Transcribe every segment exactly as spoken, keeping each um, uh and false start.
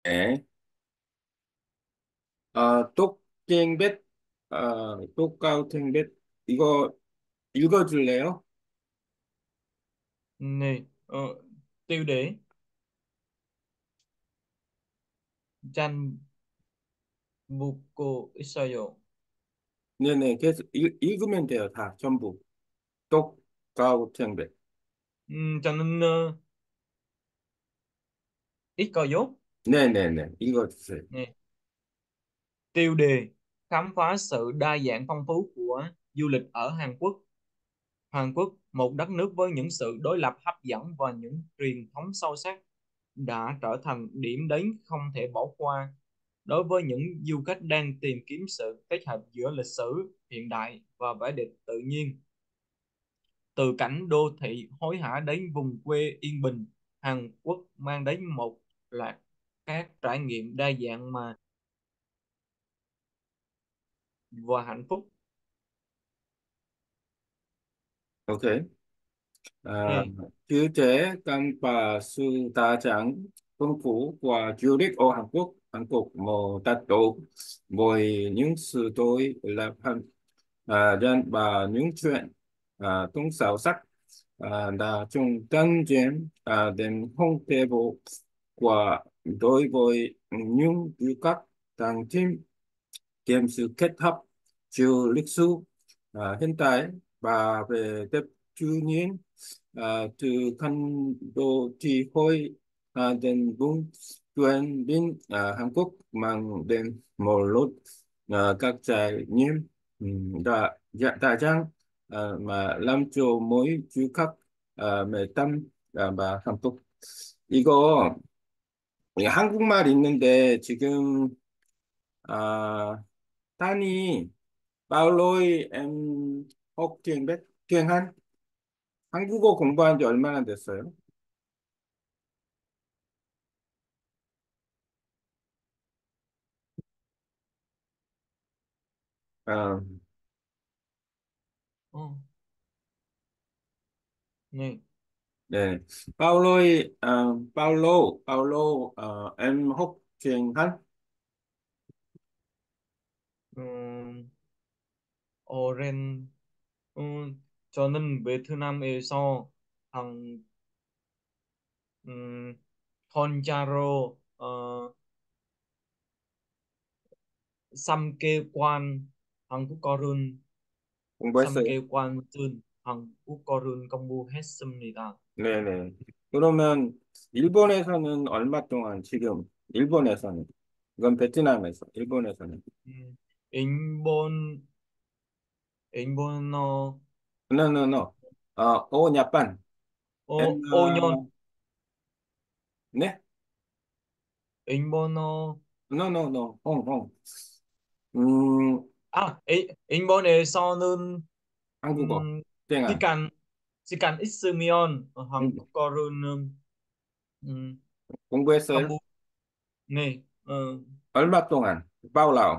네. 어, 똑땡뱃, 어, 똑가우탱뱃, 이거 읽어줄래요? 네, 어, tiêu đề tranh Buko Isayo. 네네, 계속 읽, 읽으면 돼요, 다, 전부. 똑가우탱뱃. Ừm, cho nên ờ, ít có dốt. 네네네, 읽어주세요. Nè, tiêu đề khám phá sự đa dạng phong phú của du lịch ở Hàn Quốc. Hàn Quốc, một đất nước với những sự đối lập hấp dẫn và những truyền thống sâu sắc, đã trở thành điểm đến không thể bỏ qua đối với những du khách đang tìm kiếm sự kết hợp giữa lịch sử, hiện đại và vẻ đẹp tự nhiên. Từ cảnh đô thị hối hả đến vùng quê yên bình, Hàn Quốc mang đến một loạt các trải nghiệm đa dạng mà và hạnh phúc. 오케이. À, Nè, chứ chế căn bà sư đa dạng phong phú của du lịch ở Hàn Quốc. Hàn Quốc một đất tổ với những sự đối lập hẳn à, dân và những chuyện à, tung sâu sắc à, đã chung tăng diện à, đến không thể bộ của đối với những du khách đang tìm kiếm sự kết hợp giữa lịch sử à, hiện tại và về đẹp tự nhiên à, từ căn đô thị hội à, đến vùng truyền bin à, Hàn Quốc mang đến một lối à, các trải nghiệm ừm, đa dạ, đa dạng à, mà làm cho mỗi du khách à, 매땀 아, 막 한국 이거 한국말 있는데 지금 아 Tani, 파울로이 엠 혹기행백 기행한 한국어 공부한 지 얼마나 됐어요? 아, ờ, nè, 네. 파울로이 아, 파울로 파울로 어, 엠 혹기행한 ừm, Oren, ừm, 저는 베트남에서 한 음, 혼자로 어, 삼개월 한국어를 공부했어요? 삼개월쯤 한국어를 공부했습니다. 네네. 그러면 일본에서는 얼마 동안 지금 일본에서는 이건 베트남에서 일본에서는 음, 일본 일본어 no no no 어, 오 냐pan em 어, 오년 ờ, 네 일본어 no no no không không 음, 아 일, 일본에서는 한국어 음, 땡아 시간 시간 있으면 음, 한국어로는 음, 공부했어요? 공부 네 어, 얼마 동안? 파울라오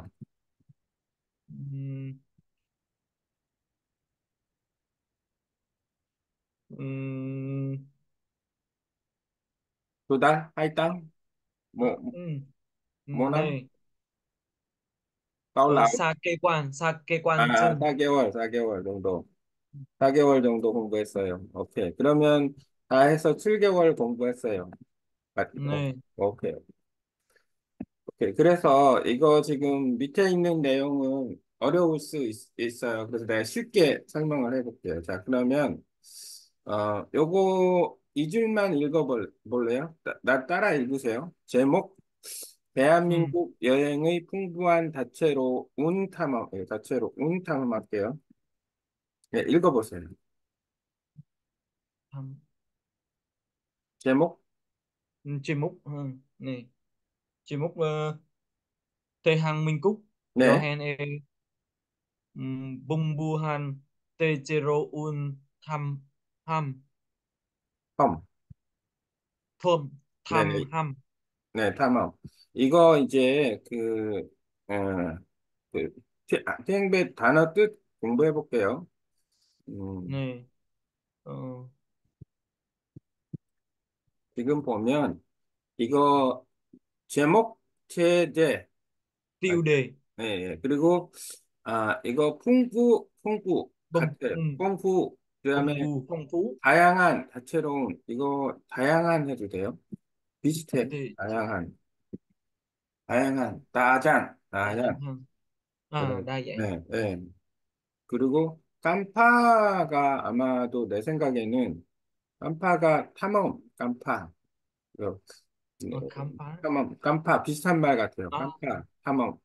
음, 음, 두 달? hai tháng? 어, một 음, một 음, năm? 네 어, 파울라오 사개월 아, 사개월쯤 사 개월, 사 개월 정도. 사 개월 정도 공부했어요. 오케이. 그러면 다 해서 칠 개월 공부했어요. 맞죠? 네 오케이. 오케이. 그래서 이거 지금 밑에 있는 내용은 어려울 수 있, 있어요. 그래서 내가 쉽게 설명을 해볼게요. 자, 그러면, 어, 요거 이 줄만 읽어볼래요? 나, 나 따라 읽으세요. 제목, 음, 대한민국 여행의 풍부한 다채로운 탐험, 예, 다채로운 탐험할게요. 네, 읽어보세요. 음, 제목, 음, 제목 어, 네 제목 어, 대한민국 네, 여행의 음, 풍부한 대제로운 탐, 함, 탐. 탐, 네네, 탐함. 네, 탐험. 이거 이제 그, 어, 그, 땡배 단어 뜻 공부해 볼게요. 음, 네, 어, 지금 보면 이거 제목, 제재. 아, tiêu đề. 예, 예. 그리고, 아, 이거 풍부, 풍부 Bông 같아. ừ, 풍부. bông 그다음에 bù phong phú. 다양한, 다채로운. 이거 다양한 해도 돼요? 비슷해. Thì 다양한, 다양한. 다장, đa dạng 다양. hơn. À, 그래. đa dạng. 네, 네. 그리고 깜파가 아마도 내 생각에는 깜파가 탐험, 깜파. 그, Ờ, khám phá. 탐험, 깜파 비슷한 말 같아요. À, 깜파, 탐험,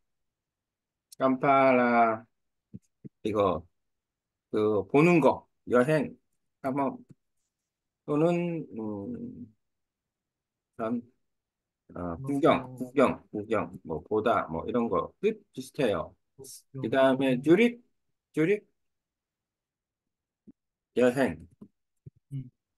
깜파라 이거 그 보는 거, 여행, 탐험 또는 음, 전, 어, nó 구경, có 구경, 구경, 뭐 보다, 뭐 이런 거 뜻 비슷해요. 그 dùng. 다음에 주립, 주립, 여행, Ừ.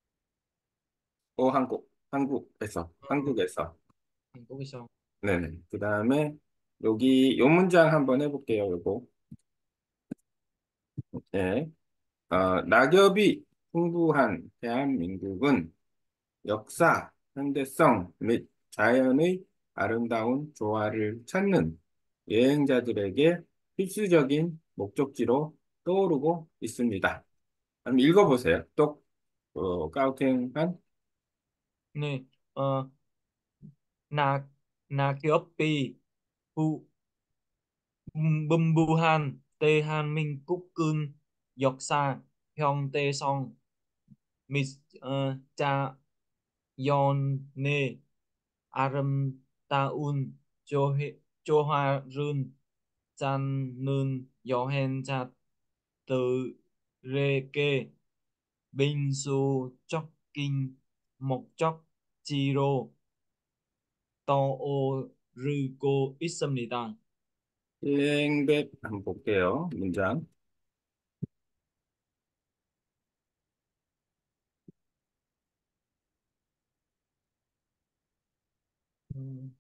오 한국, 한국에서, Ờ, 한국에서. thành phố Cây Son. 네네. 그 다음에 여기 요 문장 한번 해볼게요. 요거. 네. 어, 낙엽이 풍부한 대한민국은 역사, 현대성 및 자연의 아름다운 조화를 찾는 여행자들에게 필수적인 목적지로 떠오르고 있습니다. 한번 읽어보세요. 또, 어, 까우팅한, Nè, ờ, na na Kiopi Pu Bumbuhan Tê Han Minh Cúc Cương Giọt Sa Hyong Tê Song Mis ờ, Cha Yon Ne Aram Taun Cho He Cho Hoa Run Chan Nun Yohen Cha Tự Rê Kê Binh Su Chóc Kinh Mộc Chóc Chiro To O Rư Cô 있습니다. 일행백 한번 볼게요. 문장. 음,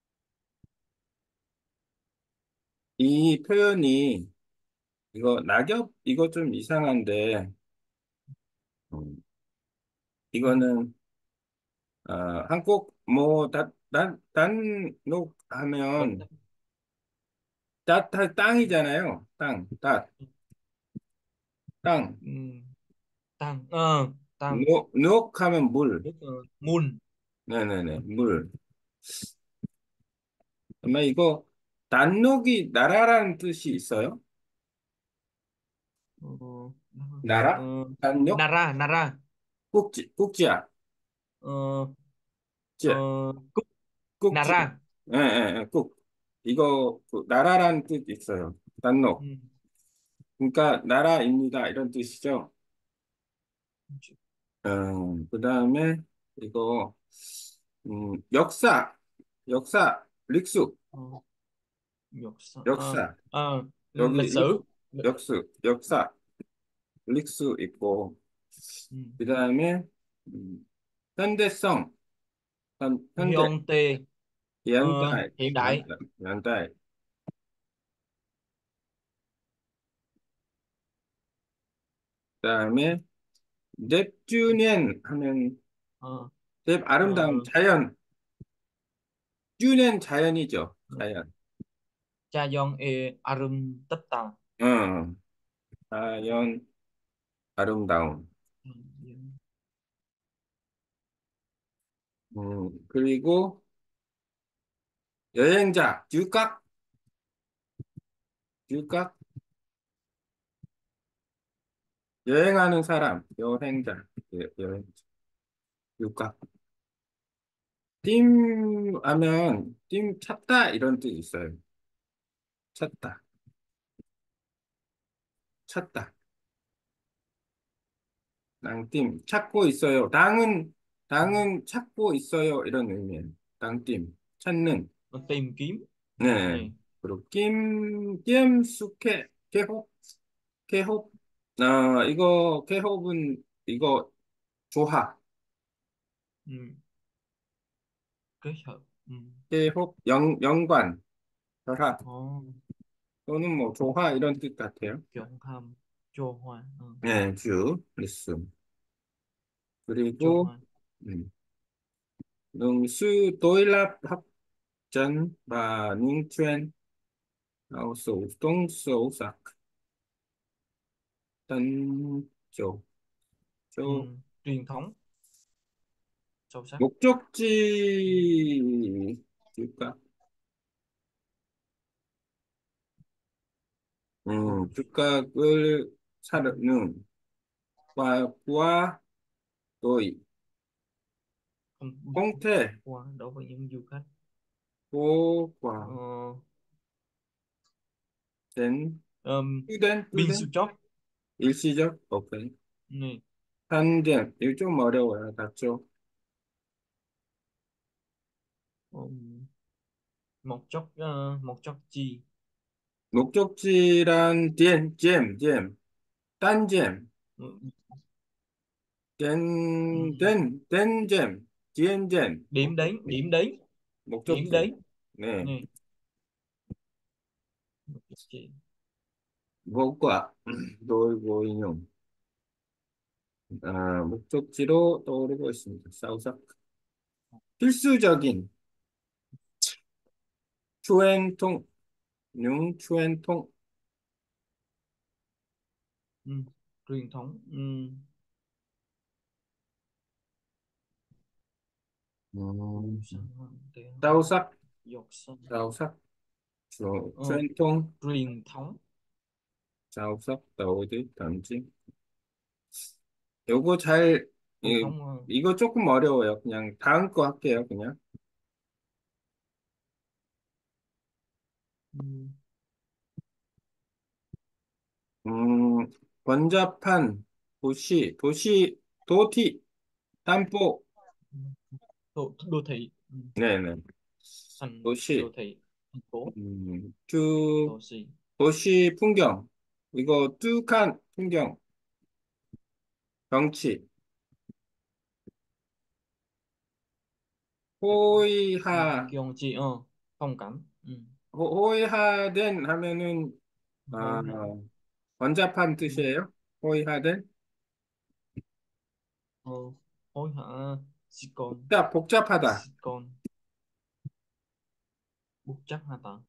이 표현이, 이거, 낙엽, 이거 좀 이상한데, 음, 음, 이거는 어, 한국 뭐 다, 단, 단록 ở 하면 đất 따, 따, 땅이잖아요. 땅, 따, 땅. 음, tăng ờ tăng 녹, 녹 하면 물. nước ờ, mun 네네네, 물. 아마 이거 단록이 나라라는 뜻이 있어요? ờ, 나라? ờ, 단록? Nara Nara 국지, 국지야. ờ, ờ, 지, Cúc 국지. Nara. 예, 예, 예, 국. 이거 그 나라라는 뜻이 있어요. 단록. Ừ. 그러니까 나라입니다. 이런 뜻이죠. 음, 그 다음에 이거 음, 역사, 역사, 릭수, Ờ, Nhật Sa- ờ, 역사. ờ, 여기 lịch 릭, sử. Lịch- 역수, 역사, 릭수 있고, ừ. 그 다음에 음, 현대성, 현, 현대, Hyun Tae ờ, 현대, hiện đại. 현대, 현대. 그 다음에 넵튜니엔 하면 Ờ, 넵 아름다운 ờ, 자연, 튜니엔 자연이죠, 자연. Cha Yon E Arum Tất Tà. 어, 자연 아름다움. Ừ. 음, 그리고 여행자, 듀각, 듀각, 여행하는 사람, 여행자, 여- 여행자, 듀각. 팀 하면 팀 찾다 이런 뜻 있어요. 찾다, 찾다. 낭팀 찾고 있어요. 당은 Ừ. 당은 찾고 있어요. 이런 의미예요. 당팀 찾는. Nó tìm kiếm. 네. Nè, 그리고 김 김숙회 개홉 개홉. 아 이거 개홉은 이거 조합. ừ. Kết hợp. Ừ. 개홉 영 연관 결합 Ồ, 또는 뭐 조화 이런 뜻 같아요. chọn hầm chô hoa. Ừ. 네, 주 리슨. Chô 그리고 hoa. 음, 능수 도일랍 합 chân và những chuyên ao sổ tung sổ sạc tân chỗ chỗ ừm, truyền thống sâu sắc. Ừm, 목적지 줄까? ừm, 음, 즉각을 ừm, 사르는 과과 도이 không biết 홍태 qua đối với những du khách. 고과 Ờ, 된 ừm, 뚜덴 Bin 뚜덴 Suchot. 일시적 오케이 Nè, 한덴 이거 좀 어려워요 맞죠? ừm, một chốc ờ, một chốc chi. 목적지란 젠, 잼, 잼, 딴잼, Ừm, 젠, ừm, 덴, 덴잼, 디엔잼, điểm đến, điểm đến, điểm 목적지. đến. 네, Nè, một chốc chi. 무엇과 놀고 인용. 아, 목적지로 떠오르고 있습니다. 사우석. 필수적인 추엔통, 융 추엔통, Ừm, truyền thống. Ừm, 음, Sân Hoàng Tế Hồng, 사우석, Giọt Sân. 사우석, 추, Ờ, 추엔통, truyền thống. 사우석, 떠오르, 던지. 요거 잘, Truyền 이, thống. Ờ, 이거 조금 어려워요. 그냥 다음 거 할게요, 그냥. ừm, 음, 번잡한 도시, 도시, 도티, 땀보, đô, đô thị. Ừm, 네네. thành đô 도시, thị, thành phố. 음, 쭉, Đô thị. 도시 풍경. 이거 뚝한 풍경, 경치, 호이하, Gyeonggi. Ờ, phong cảnh. Ừm, 호- 호이하된 하면은, 아, hối hả. 번잡한 Ừm, 뜻이에요. 호이하된? ờ, hối hả. Sikon. 복잡, 복잡하다. Sikon. Bút chấp hả ta?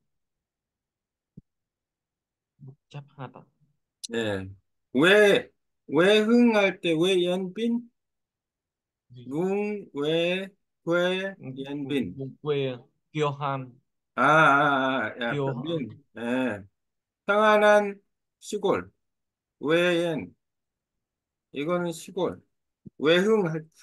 Bút chấp hả ta? 예. 왜, 왜 흥할 때, 왜 연빈? Gì? 웅, 왜, 왜, Vùng 연빈. vùng quê. Gyeohan. 아, 아, 아, 야, Gyeohan. 변빈. 예. 평안한 시골. 외엔, 이거는 시골. 외흥,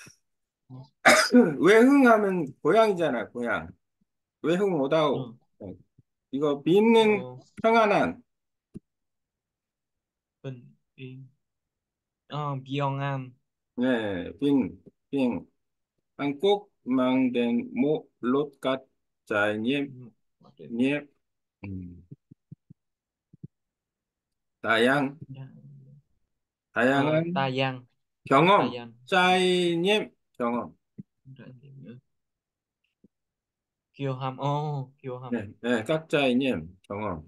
외흥하면 고향이잖아, 고향. 외흥 오다오. Ừ. 어, 이거 빈는 Ờ, 평안한. bình yên. Ờ, Gyeongan. 네, 빈, 빈. 한국 망된 모, 롯갓, 자님, Ừ. 님, 음, 다양, Dạ. Ờ, 다양한 Ta Giang. Ta 경험, Giang. 짜이님, 경험. Trải nghiệm nữa. Gyeoham. Ồ, Gyeoham. 네, 네, 깍짜이님, 경험.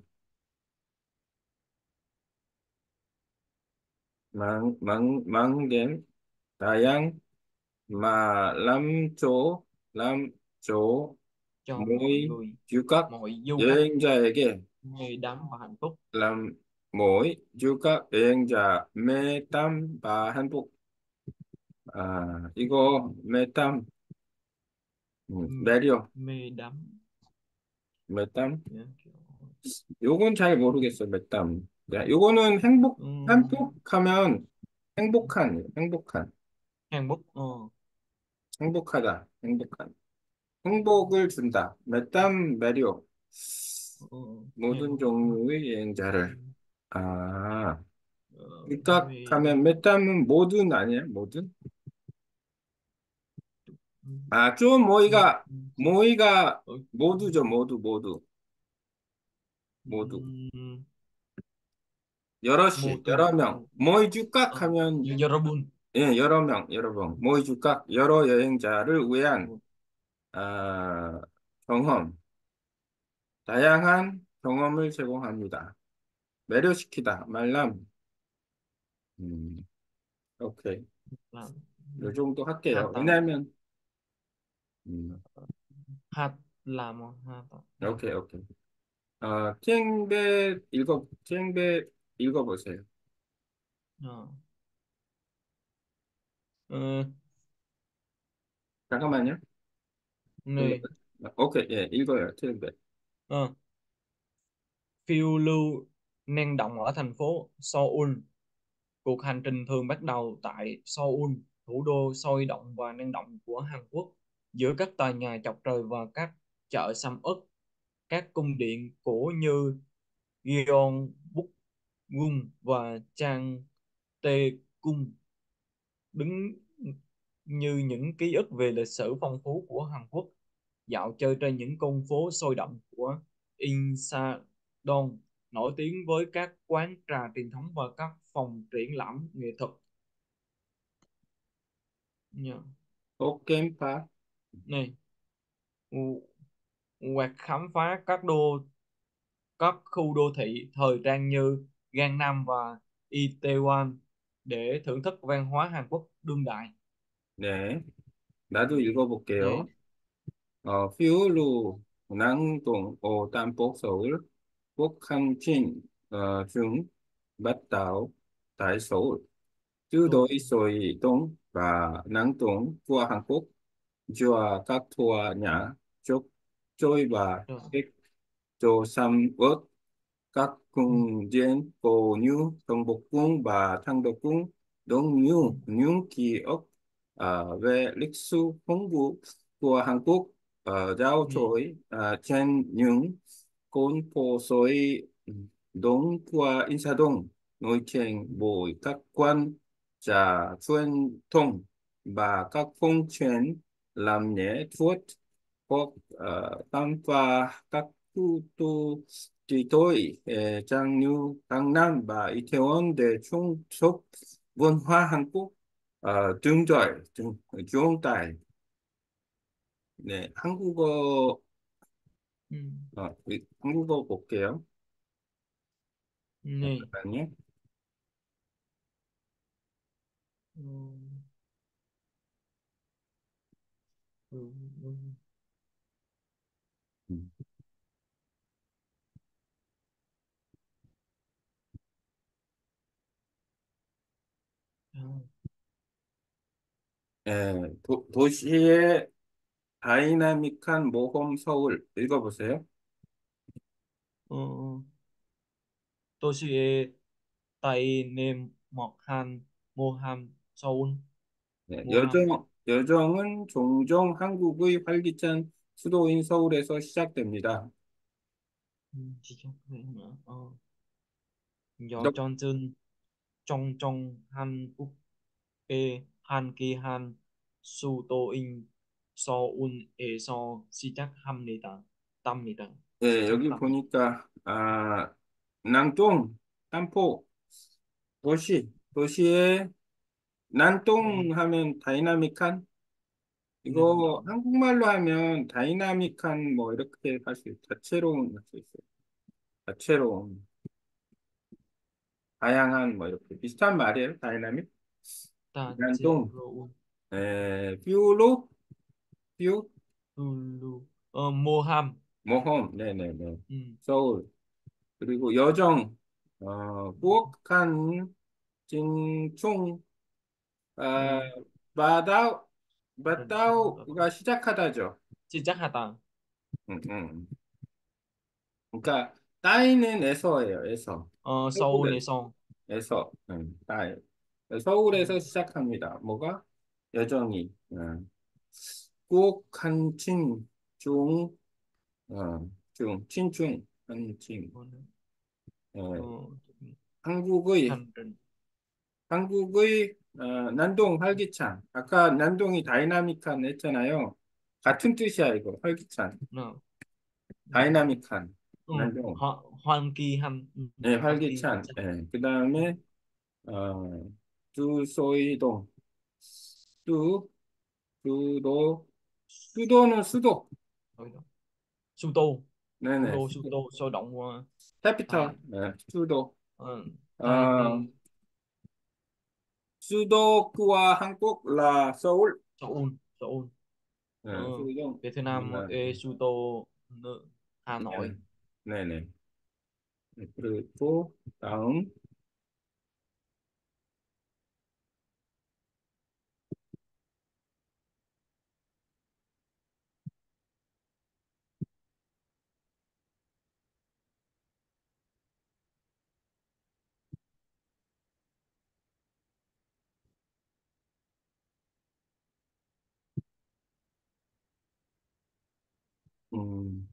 망, 망, 망된, 다양, mà lắm chỗ lắm chỗ Cho mọi mỗi người, du khách mọi du khách 여행자에게 nghe đắm và hạnh phúc. làm mỗi du khách 여행자 매담 và hạnh phúc 아 이거 매담 음, Ừ. 매력 Mê đắm. 매담 Dạ, kiểu- 요건 잘 모르겠어 매담 야, 요거는 행복 Ừ. 행복하면 행복한 행복한 Hàn Quốc. Ờ. 행복하다 행복한 행복을 준다 매담 매력 Ờ. Hàn 모든 Quốc. 종류의 Ừ. 여행자를. 아, Ờ, mê 육각하면 메타면 모든 아니야? 모든? ừ. 아, 좀 Ừ. 모이가, Ừ. 모이가 Ừ. 모두죠. 모두, 모두, 모두. Ừ. Mô 여럿이, tu. 여러 명. Mô- 모이 Ờ, 죽각 하면, Yorobun. 예, 여러 명, 여러 명. 모이 죽각, 여러 여행자를 위한, Ừ. 아, 경험. 다양한 경험을 제공합니다. 매료시키다, 말람. 음, 오케이. Làm 이 정도 hạ 할게요. tầng. 왜냐면, 음, hạ làm ha. Rồi. 오케이, 오케이. 어, 쟁배 읽어, 쟁배 읽어보세요. Ờ. Ờ, 잠깐만요. này. 읽어. 오케이, 예, 읽어요. 쟁배. Ờ. Phiêu lưu năng động ở thành phố Seoul. Cuộc hành trình thường bắt đầu tại Seoul, thủ đô sôi động và năng động của Hàn Quốc, giữa các tòa nhà chọc trời và các chợ sầm uất. Các cung điện cổ như Gyeongbokgung và Changtae-cung đứng như những ký ức về lịch sử phong phú của Hàn Quốc. Dạo chơi trên những con phố sôi động của Insadong, nổi tiếng với các quán trà truyền thống và các phòng triển lãm nghệ thuật. Nha. 오케이파. Này, u- hoặc khám phá các đô các khu đô thị thời trang như Gangnam và Itaewon để thưởng thức văn hóa Hàn Quốc đương đại. 네, 나도 읽어볼게요. Này. 어, 퓨루, 낭동, 오, 땀복, 서울, quốc khăm Trinh, ờ, Trung, Bát Đảo, tại Seoul, tứ Rồi. đối Soi Đông và Nắng Đông của Hàn Quốc, giữa các tòa nhà chọc choi và Rồi. các chỗ sầm uất, các Ừ. cung điện cổ như Đông Bắc Cung và Thăng Đốc Cung, đông như Ừ. những ký ức ờ, về lịch sử phong phú của Hàn Quốc ở giao Ừ. chối ờ, trên những con phố sôi Đông qua Insadong, nối trên bởi các quan trà truyền thống và các phong trào làm nghệ thuật hoặc uh, khám phá các khu đô thị tối eh, chẳng như Gangnam và Itaewon để trung sức văn hóa Hàn Quốc uh, tương đối 중 중달. 네, 한국어 Ừ. 어, 이- 한국어 볼게요. Này. 잠깐만요. Ừ. Ừ. Ừ. 음. À. 예, 도, 도시의 다이나믹한 모험 서울 읽어보세요. Ờ, Toshie Tây Nem Mọc Han Moham Seoul 네, Moham. 여정, 여정은 종종 한국의 활기찬 수도인 서울에서 시작됩니다. Ừ, chỉ cho cái nữa. Ờ. Do 너, John Jun trong trong Han Uk E Han Ki Han Su To In So Un E So 시작합니다. 땀니다. 예, 여기 시작합니다. 보니까, 아, 난동, 남포, 도시, 도시의 Rồi. 난동 하면 다이나믹한, Năng 이거 động. 한국말로 하면 다이나믹한 뭐 이렇게 할 수 있어요. 다채로운 할 수 있어요. 다채로운, 다양한 뭐 이렇게 비슷한 말이에요. 다이나믹. Ta chế 난동, Ro 에, 뷰로, 뷰, Ulu. Ờ, Moham. 모험, 네네네. Ừ. 서울, 그리고 여정, 어, 꾸옥한, 진충, 아, Ờ, 마다우, Rình Trung rồi. 마다우가 시작하다죠. 시작하다. 음, 음. 그러니까 따이는 에서예요. 에서. Ờ, 서울에서. 서울에서. 에서. 음, 따이. Ừ. 서울에서 시작합니다. 뭐가? 여정이. 음. 꼭 한친 중, 어, 중, 친중, 한친. Còn nữa. Ờ, 어, 한국의 hành trình. 한국의 어, 난동 활기찬. 아까 난동이 다이나믹한 했잖아요. 같은 뜻이야 이거. 활기찬. Nào. Ừ. 다이나믹한. Ừ. 난동. Ho Hoan Ki Han. Ừ. 네, Hoan Ki Han 활기찬. chắc. 예. Ừ. 그다음에 어, 두소이동. 두, 두도. 수도는 수도. Rồi đó. Su Tô. Thủ 네네. đô Su 수도. Tô sôi động qua 캐피탈. Thái. 네, 수도. Ờ, Thái 어, Ninh. 수도쿠와 한국 라 서울. Seoul. Seoul. 네, 어, 수동. 베트남의 수도 Hà Nội. 네네. 네네. 네, 그리고 다음, 음,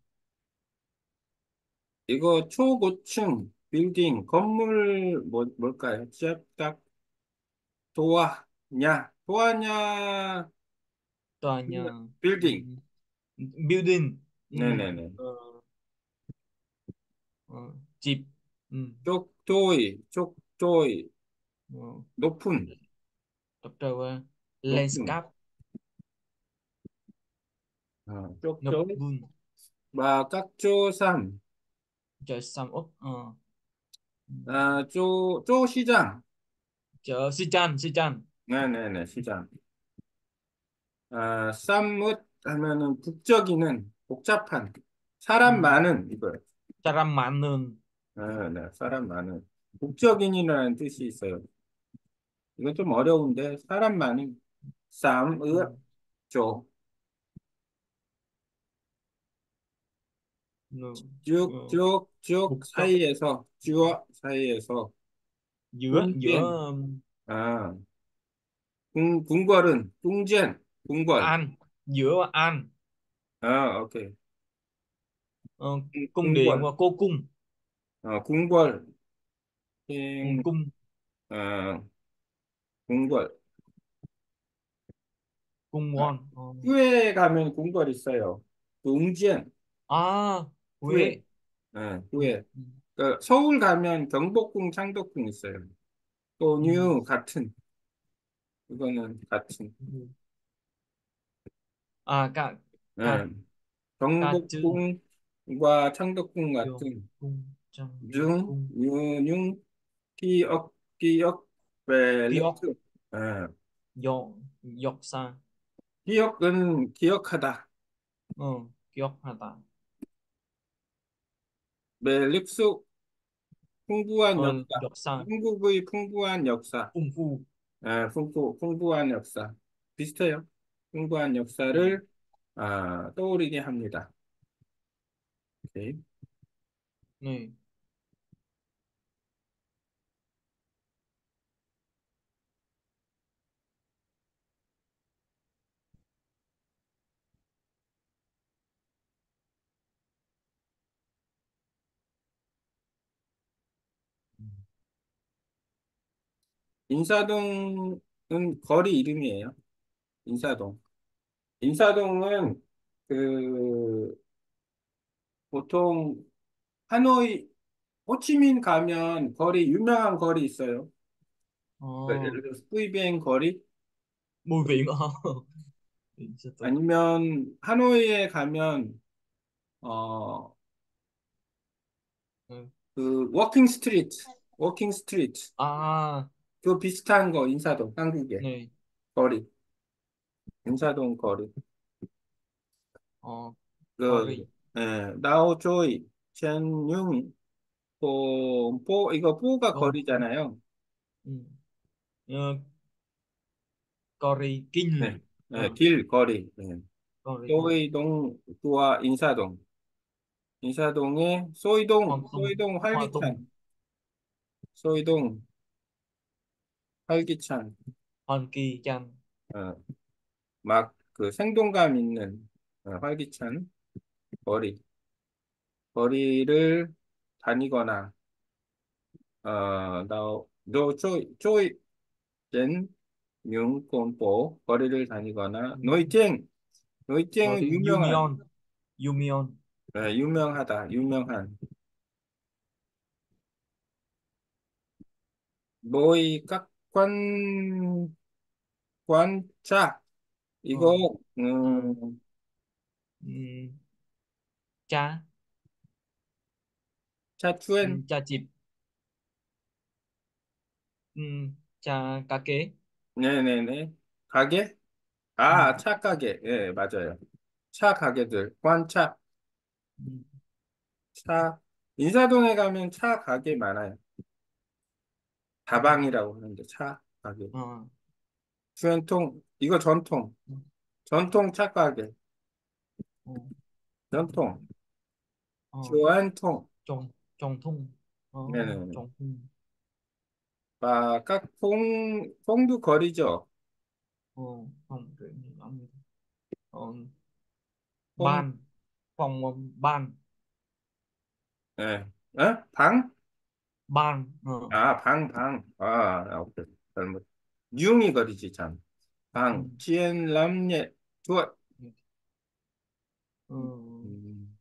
이거 초고층 빌딩 건물 뭐 뭘까요? 딱 도와냐 도와냐 Tòa nhà 빌딩. ừm, building. ừm, 네네네. ờ, ờ, Chịp. ừm, 쪽조이 쪽조이 ờ, 높은 Đọc trâu ờ, 높은 landscape. 어, Ngập 쪽조이 vườn. 마 깍조삼 Chợ sầm uất. ờ, ừm, 아, 쪼, 쪼 시장. Chợ Si Chan, Si Chan. 네네네, 시장. 아, 쌈뭇 하면은 북적이는 복잡한 사람 ừm, 많은 이거예요. Charam Mạn Nương. 아, 네, 사람 많은 북적인이라는 뜻이 있어요. 이건 좀 어려운데 사람 많은 쌈을 ừm, 쪼 Nương. ờ, 쭉쭉쭉 Bục chốc. 사이에서 쭈어 사이에서 giữa 궁젠 giữa ừm, 아, 궁, 궁궐은 궁젠 궁궐 An, giữa An. 아, 오케이. ờ, 궁- Cung điện 궁궐 và cô cung. 어, 궁궐 ừm, 행, Cung. 어, 궁궐 Cung 아, Won. ờ. 후에 가면 궁궐 있어요. 웅지엔 À, 후에 Huế. 어, Huế. 후에 ừm, 그 서울 가면 경복궁 창덕궁 있어요. 또 ừm, 뉴 같은 이거는 같은 ừm. À, cả cả 예, cả chữ 경복궁과 창덕궁 Dòng 같은 cung trăng Đức 중 cung. 유융 기억 기억 Kiok. 벨리프 예, Dọc. Dọc xa. 기억은 기억하다. ờ, Kiok Hà Tà. 벨리프 풍부한 ờ, 역사, Dọc xa. 한국의 풍부한 역사, Phung phu. 아, 풍부, 풍부한 역사. 비슷해요. 풍부한 ừm, 역사를 아, 떠오르게 합니다. 오케이. Này. 인사동은 거리 이름이에요. 인사동. 인사동은 그 보통 하노이, 호치민 가면 거리, 유명한 거리 있어요. ờ, 그 예를 들어서 뿌이비엔 거리 Bùi viện. ờ, Viện Sa Tùng. 아니면 하노이에 가면 어, ừ. 그 워킹 스트리트, 워킹 스트리트 À, 그 비슷한 거 인사동 한국에 này. 거리 인사동 거리 ờ, 그 Curry. 예, 나오조이 첸융 뽀, 뽀 이거 뽀가 Gồm. 거리잖아요. ừ. ờ, Curry King. 네, 네, ờ, 길 거리 네. Curry King. 소이동 또와 인사동 인사동에 소이동 Hoa Tung. 소이동 Hoa Tung. 활기찬 소이동 활기찬 Hòn Kỳ Chanh. 어, 막 그 생동감 있는 어, 활기찬 거리 거리를 다니거나 어, 너, 너, 쪼이, 쪼이, 젠, 융, 꼼뽀, 거리를 다니거나, ừ. 노이쟁, Nổi 노이쟁은 tiếng 유명한, Yumion. Yumion. 어, 유명하다, 유명한, 뭐이, 깍, 관, 관차, ờ, 이거, ừ. 음, Ừ. Cha. 차추엔, ừ. Cha chịp. ừ. Cha cá kế. 네네네, 가게, 아, 음, 차 가게. 예, 맞아요. 차 가게들. 관차, 음, 차. 인사동에 가면 차 가게 많아요. 음, 다방이라고 하는데 차 가게. 어, 주엔통, 이거 전통. 음, 전통 차 가게. 어, 전통. ờ, 주안통. tròn tròn thun. Ờ, 네네. tròn thun. 아, 깍통, 통도 거리죠. Ờ, phòng truyện gì ông nhỉ? Ờ, 통, ban phòng, ờ, ban 예. 어? 방? ban ờ, 아, 방, 방. 아, 오케이. 잘못. 융이 거리지, 참. ừ. 방, 지엔, 람예, 투어. Ừ. 음,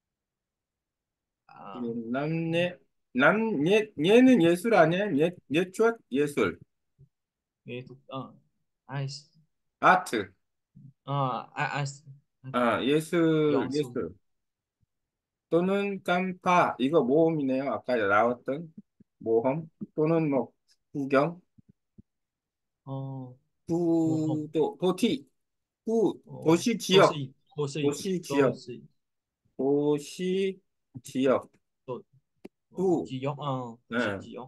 À, 지엔, 람예, 남, 예, 예는 예술 아니야? 예, 예추 예술. nghệ thuật ờ, ice 아트. ờ, i- ice 아, 예술, dọn xuống. 예술. 또는 깜파. 이거 모험이네요. 아까 나왔던 모험. 또는 뭐, 구경. Ờ, mùa hồng. 구, 도, 도티. 구, Ờ, 도시 tô 지역. si tô si 도시 tô 지역. si 도시 지역. tô ờ, 구. chỉ gió ờ, 도시 네. 지역.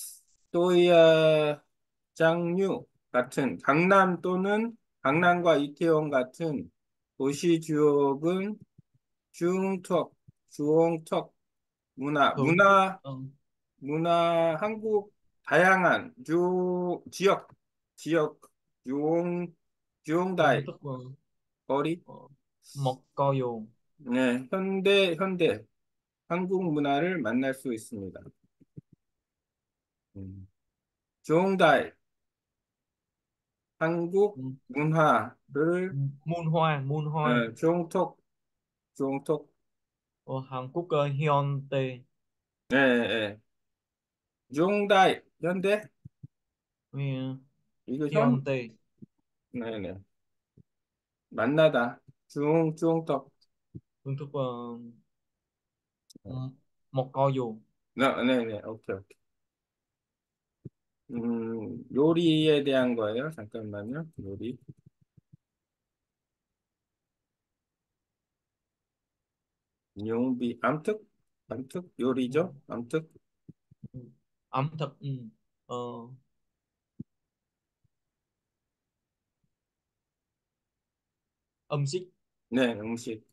또이아 장류 같은 강남 또는 강남과 이태원 같은 도시 지역은 중턱, 주홍턱 문화, Thưởng thức 문화, ờ, 문화, 한국 다양한 주 지역, 지역 주홍, thưởng 주홍다이 thức ờ, 거리, ờ, một co dồn. 네, 현대, 현대 한국 문화를 만날 수 있습니다. 음. 주홍다이 한국 Ừ. 문화를 Moon hoa moon hoa. 어, 중톡, 중톡, Ờ, Hàn Quốc uh, Hyundai. 예, 예. 중다이, 현대, uh, 이거 현, Hyundai. 네네. 만나다, 중, 중떡, Thưởng thức ờ, m- một co dồn. 네, 네네, 오케이, 오케이. 음, 요리에 대한 거예요. 잠깐만요. 요리. 용비, 암특? 암특? Ừ. 요리죠? 암특? Ừ. Ẩm thực. Ừ. Ờ, âm xích. 네, 음식.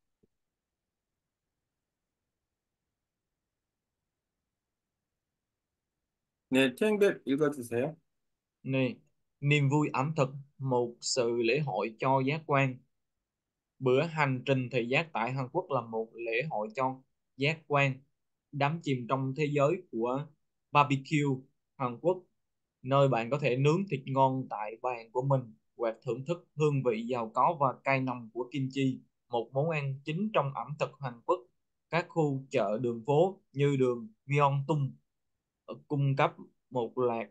네, 탱글 읽어주세요. Này, niềm vui ẩm thực, một sự lễ hội cho giác quan. Bữa hành trình thị giác tại Hàn Quốc là một lễ hội cho giác quan, đắm chìm trong thế giới của barbecue Hàn Quốc, nơi bạn có thể nướng thịt ngon tại bàn của mình hoặc thưởng thức hương vị giàu có và cay nồng của kim chi, một món ăn chính trong ẩm thực Hàn Quốc. Các khu chợ đường phố như đường Myeongdong cung cấp một loạt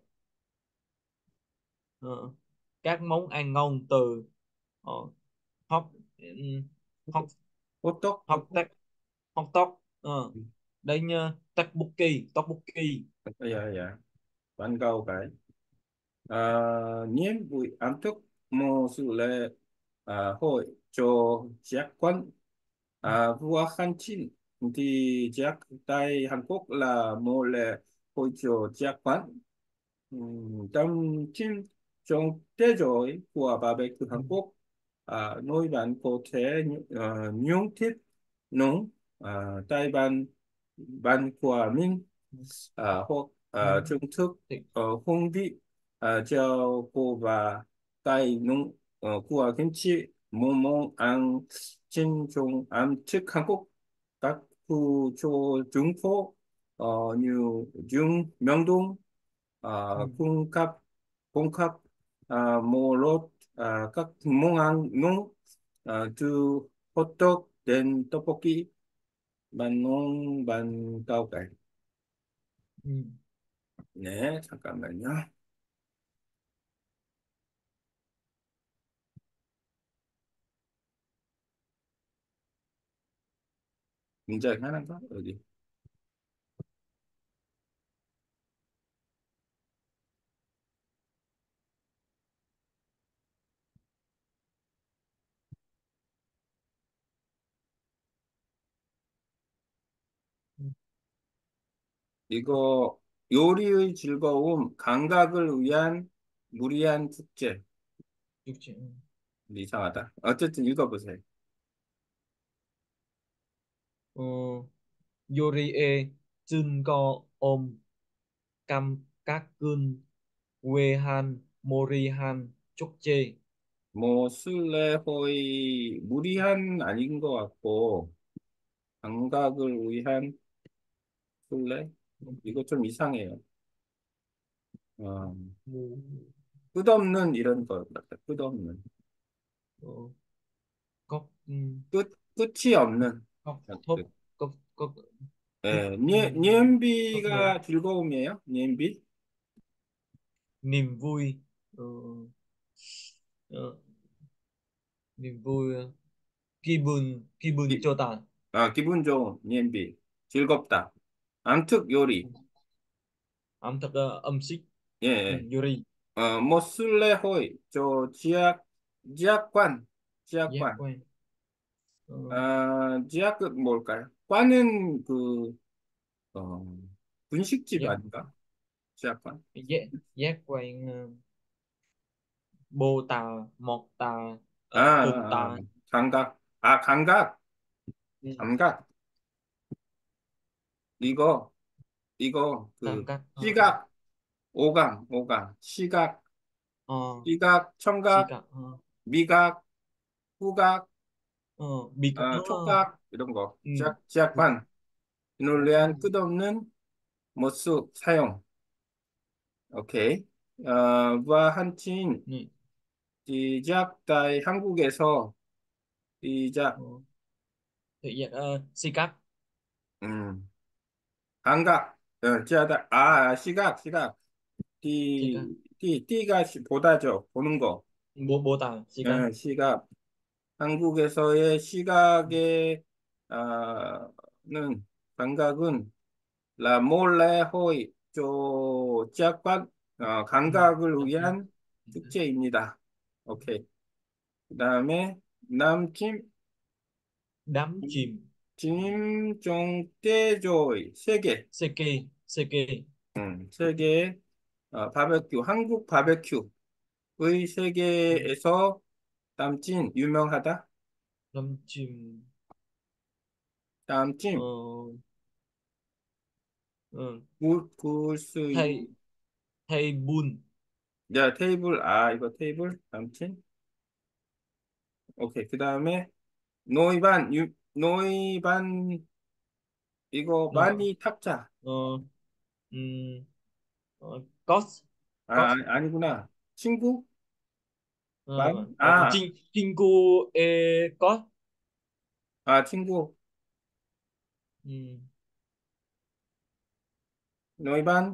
ờ, các món ăn ngon từ uh, hot hot 호떡? hot 호떡? tắc hot dog. Ờ, đây như tteokbokki tteokbokki. 야, 야, 반가워, 가이. À, nhiễm bụi ám thức một sự lệ à, hội cho giác quan à, vua Khăn Chín thì giác tại Hàn Quốc là một lễ hội cho giác quan. Ừm, trong tim trong thế giới của barbecue Ừ. Hàn Quốc à, nồi bạn có thể uh, nhúng thịt nướng à, tại bàn bàn của mình à, hoặc à, Ừ. thưởng thức Thì, ờ, hương vị à, rau cô và cay nướng ờ, của kimchi một món ăn chính trong ẩm thực Hàn Quốc các khu chỗ trung phố ờ, như Jung, Myeongdong à, ừ. cung cấp cung cấp à, một lốt à, các món ăn nướng à, từ hot dog đến tteokbokki bạn ngon bạn cao cả. Ừ. 네, 잠깐만요. 문제 하나가 어디? 이거 요리의 즐거움, 감각을 위한 무리한 축제. 육지. 음. 이상하다. 어쨌든 읽어보세요. Ờ, Yorie Jun Go Om Cam Các Gun Wehan Morihan Chukche. 뭐 술래호의 무리한 아닌 것 같고 감각을 위한 술래? 이거 좀 이상해요. 어, 끝없는 이런 것 같다. 끝없는. Cốc 끝, 끝이 없는. Cốc 그런 Thúc 뜻. Cốc Cốc Thúc 예, 니, Cốc 니엠비가 즐거움이에요? 니엠비? niềm vui. Ờ, ờ, niềm vui. ờ, 기분 기분 기, 좋다. 아, 기분 좋은 니엠비. 즐겁다. 암특 요리. ẩm thực ờ, âm xích. 예, Ừ, 예. Yuri. 어, 뭐 술래호의 저 지약, 지약관. Giác 지약관. quan. Ờ, 아, 지약은 뭘까요? 관은 그, 어, 분식집 giác 아닌가? 지약관. giác giác quan. ờ, bô tà một tà. 아, ờ, bùn 아, 아, tà. 감각. 아, 감각. Ừ, 감각. 이거, 이거, tam 그, cắt. Ờ, 시각, 오감, 오감, 시각, ờ, 시각, xí 청각, cắt. Ờ, 미각, 후각, ờ, bị cắt. 어, Ờ, 촉각, 이런 거. ừ. 지약, Bị cắt. 지약관. 이를 Ồ, 위한 끝없는 모습, 사용. 오케이. 어, 와 한친, nè. 시작, tại 한국에서, 시작, Ờ, thị giác. Ờ, xí cắt. 음, 감각, 어, 지하다, 아, 시각, 시각. Xí cắt. 띠, 띠, 띠가 시- 보다죠. 보는 거. bô bô tà xí cắt. 어, 시각. 한국에서의 시각의 아, 는 감각은 라 몰레 호이 조 지역관 어, Ừ, 감각을 chắc chắn. 위한 축제입니다. 오케이. 그다음에 남김 Đắm chìm. 김종대조의 세계 Seke Seke. 음, 세계 어, 바베큐 한국 바베큐의 Ừ, 세계에서 남진 유명하다. đắm chìm. Ờ, 남진 ờ, 구, 구울 수 thay 있는 thay bùn. 야, 테이블, 아, 이거 테이블, 남친. 오케이. 그 다음에, 노이반, 유, 노이반, 이거 Nó 많이 탁자. ờ, ừm, ờ, Cos 아, Cos. 아니- 아니구나. 친구? Ờ, 반? ờ, 아, Chin Chingu e Cos. 아, 친구. Ừm, 노이반,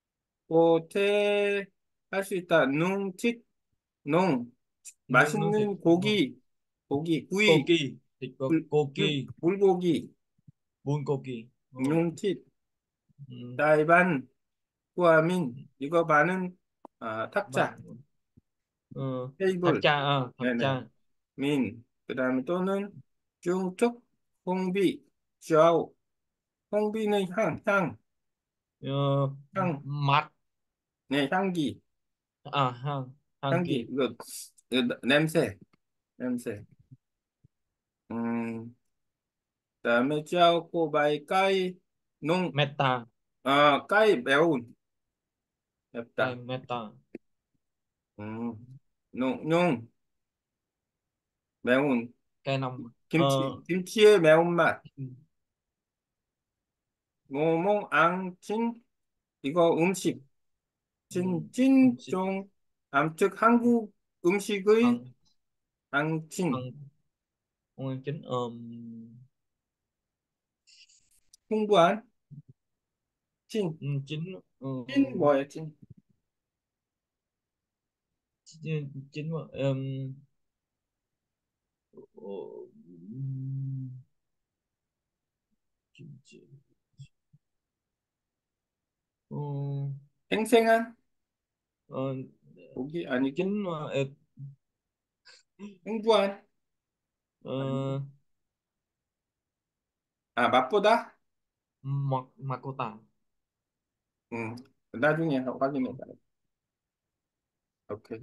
호텔, 할 수 있다. 농, tit, 농. nướng nướng thịt. 맛있는 Ờ, 고기, 고기, 구이, Koki thịt cô- 불, 불, Koki. 불고기, Bun Koki. Ờ, 농, tit, ừm, 다이반, 꾸아민. 이거 반은, 아, 탁자. Bạn. Ờ, Thạch 테이블. Cha. Ờ, Thạch 네네. Cha. 민, 그 다음에 또는 중특, 홍비, 좌우. 홍비는 향, 향, Ờ, 향, Mặt. 네, 향기, À ha. 향기, Hangi. 이거, 이거 냄새, 냄새. 음, 그 다음에 짜오, 꼬바이, 까이, 농, Meta. 아, 까이, 매운, Cây 맵다. meta. 음, 농, 농, 매운, Cây nồng. 김치, Ờ, 김치의 매운맛. 모몽, 앙, 찐, 이거 음식, 찐, ừm, xịt. 찐종, 암즉 한국 음식의 Hằng. 앙친, Hằng. Nguyên chính. Ờm, 풍부한, 찐, ừm, chính. Ờ, 찐 뭐예요, 찐? chính chính mà. Ờm, ờ, ừm, chính chính. Ờ, 생생한 ờ, 고기 아니고 chính mà. Ờ, 풍부한 ờ, 아니고 아 맛보다 마, 마코타. 음, 나중에 확인해 봐요. 오케이.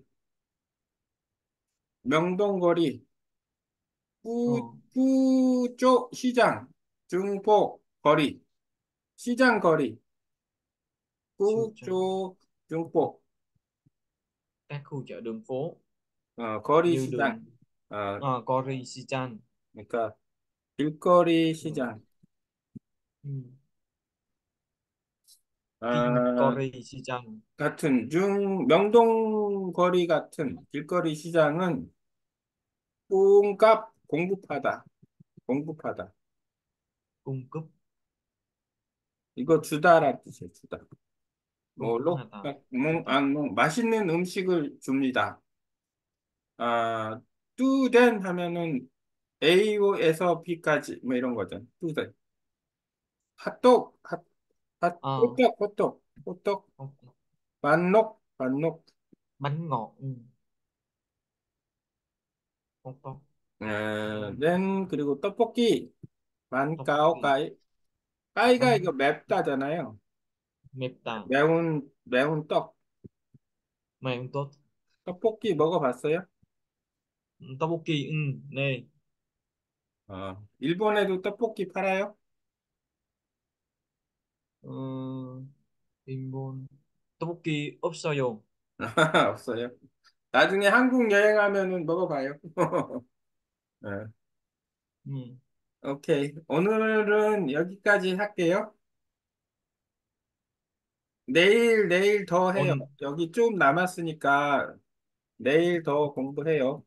명동거리, 구, 어, 구조 시장, 중복 거리, 시장 거리, 수정. 구조 중복, Các khu chợ đường phố 어, 거리 như 시장, đường 어, uh, Gori Sijan. 그러니까 길거리 Ừ. 시장, Ừ. 어, 길거리 시장. 같은 중 명동거리 같은 길거리 시장은 꿈값 공급하다, 공급하다. Cung cấp. 이거 주다라는 뜻이에요, 주다. Cung 뭐, cấp 로, hạ tầng. 아, 뭐, 아, 뭐, 맛있는 음식을 줍니다. 아, 뚜덴 하면은 A에서 B까지 뭐 이런 거죠. 뚜덴. 핫도그, 핫, 핫, Ờ, 호떡, 호떡, 호떡, ok. 만녹, 만녹. Bánh ngọt. Ừ. Hot dog. 어, Ừ. 는 그리고 떡볶이, 만까오 Tteokbokki. 까이. 까이가 Bánh 이거 맵다잖아요. 맵다. 매운, 매운 떡. 매운 tốt. 떡볶이 먹어봤어요? Ừ, tteokbokki. Ừ. 네. 어, 일본에도 떡볶이 팔아요? 어, 일본. 떡볶이 없어요. 없어요. 나중에 한국 여행하면은 먹어봐요. 네. 음. 오케이. 오늘은 여기까지 할게요. 내일, 내일 더 해요. 오늘 여기 좀 남았으니까 내일 더 공부해요.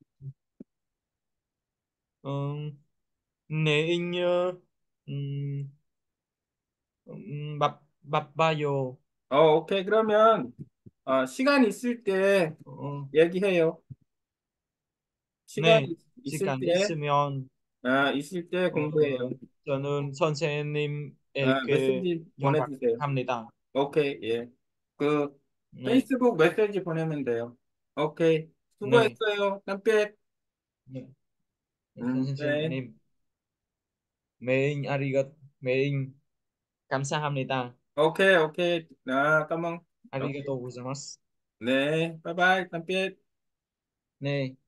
어, 내일 음, 음, 밥, 바빠요. 어, 오케이. 그러면 어, 시간 있을 때 어, 얘기해요. 시간 네. 있- 있을 시간 때, 있으면 어, 있을 때 어, 공부해요. 저는 어, 선생님에게 메시지 보내주세요. 연락합니다. 오케이. 예. 그 네. 페이스북 메시지 보내면 돼요. 오케이. 네. 수고했어요. 땀빛. 네. 네, 음, 네. 선생님. 메인 아리가 메인 감사합니다. 오케이, 오케이. 아, 까망. 오케이. 아리가또 고자마스. 네. 바이바이. 땀빛. 네.